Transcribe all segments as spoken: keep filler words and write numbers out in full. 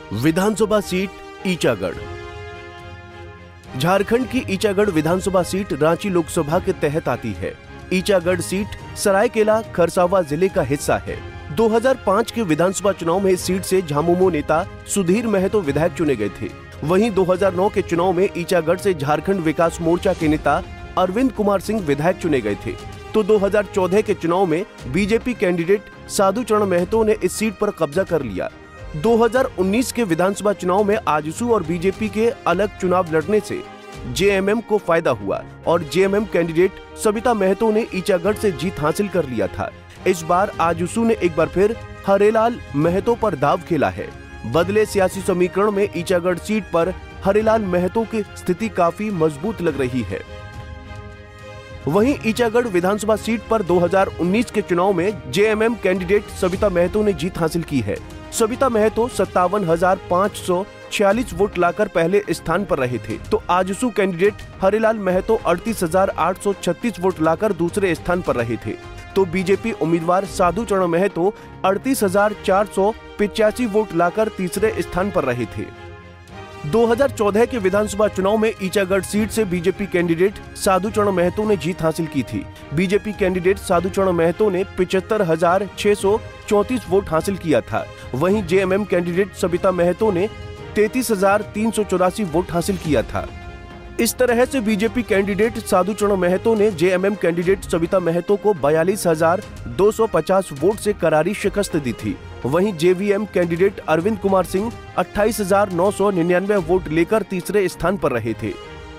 विधानसभा seat Ichagarh. Jharkhand की ईचागढ़ विधानसभा seat Ranchi Lok Sabha के तहत आती है। ईचागढ़ सीट सरायकेला खरसावां जिले का हिस्सा है। दो हज़ार पाँच के विधानसभा चुनाव में इस सीट से झामुमो नेता सुधीर महतो विधायक चुने गए थे। वहीं दो हज़ार नौ के चुनाव में ईचागढ़ से झारखंड विकास मोर्चा के नेता अरविंद कुमार सिंह विधायक चुने गए थे। तो दो हज़ार चौदह के चुनाव में बीजेपी कैंडिडेट साधुचरण महतो ने इस सीट पर कब्जा कर लिया। दो हज़ार उन्नीस के विधानसभा चुनाव में आजसू और बीजेपी के अलग चुनाव लड़ने से जेएमएम को फायदा हुआ और जेएमएम कैंडिडेट सविता महतो ने ईचागढ़ से जीत हासिल कर लिया था। इस बार आजसू ने एक बार फिर हरेलाल महतो पर दाव खेला है। बदले सियासी समीकरण में ईचागढ़ सीट पर हरेलाल महतो की स्थिति काफी मजबूत लग रही है। वहीं ईचागढ़ विधानसभा सीट पर दो हज़ार उन्नीस के चुनाव में जेएमएम कैंडिडेट सविता महतो ने जीत हासिल की है। सविता महतो सत्तावन हजार पाँच सौ छियालीस वोट लाकर पहले स्थान पर रहे थे, तो आजसू कैंडिडेट हरेलाल महतो अड़तीस हजार आठ सौ छत्तीस वोट लाकर दूसरे स्थान पर रहे थे। तो बीजेपी उम्मीदवार साधुचरण महतो अड़तीस हजार चार सौ पिचासी वोट लाकर तीसरे स्थान पर रहे थे। दो हज़ार चौदह के विधानसभा चुनाव में ईचागढ़ सीट से बीजेपी कैंडिडेट साधुचरण महतो ने जीत हासिल की थी। बीजेपी कैंडिडेट साधुचरण महतो ने पिचहत्तर हजार छह सौ चौंतीस वोट हासिल किया था। वहीं जेएमएम कैंडिडेट सविता महतो ने तैंतीस हजार तीन सौ चौरासी वोट हासिल किया था। इस तरह से बीजेपी कैंडिडेट साधुचरण महतो ने जेएमएम कैंडिडेट सविता महतो को बयालीस हजार दो सौ पचास वोट से करारी शिकस्त दी थी। वहीं जेवीएम कैंडिडेट अरविंद कुमार सिंह अट्ठाईस हजार नौ सौ निन्यानवे वोट लेकर तीसरे स्थान पर रहे थे।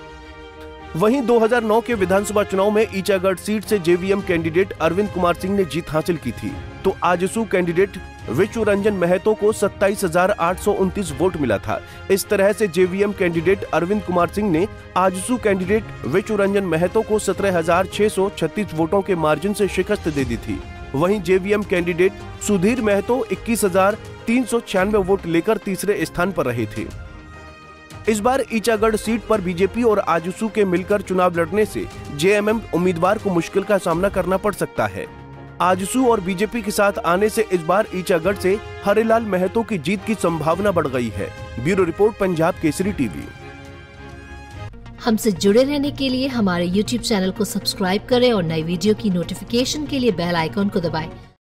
वहीं दो हज़ार नौ के विधानसभा चुनाव में ईचागढ़ सीट से जेवीएम कैंडिडेट अरविंद कुमार सिंह ने जीत हासिल की थी। तो आजसू कैंडिडेट विश्व रंजन महतो को सत्ताईस हजार आठ सौ उनतीस वोट मिला था। इस तरह से जेवीएम कैंडिडेट अरविंद कुमार सिंह ने आजसू कैंडिडेट विश्व रंजन महतो को सत्रह हजार छह सौ छत्तीस वोटों के मार्जिन से शिकस्त दे दी थी। वहीं जेवीएम कैंडिडेट सुधीर महतो इक्कीस हजार तीन सौ छियानवे वोट लेकर तीसरे स्थान पर रहे थे। इस बार ईचागढ़ सीट पर बीजेपी और आजसू के मिलकर चुनाव लड़ने से जेएमएम उम्मीदवार को मुश्किल का सामना करना पड़ सकता है। आजसू और बीजेपी के साथ आने से इस बार ईचागढ़ से हरेलाल महतो की जीत की संभावना बढ़ गई है। Bureau report, Punjab Kesari TV. हमसे जुड़े रहने के लिए हमारे यूट्यूब चैनल को सब्सक्राइब करें और नई वीडियो की नोटिफिकेशन के लिए बेल आइकॉन को दबाएं।